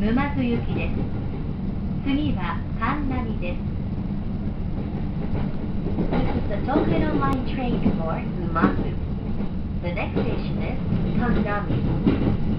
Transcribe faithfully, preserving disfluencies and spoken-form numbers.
沼津行きです。次は神波です。This is the Tokaido Line train for Umazu. The next station is Kannami.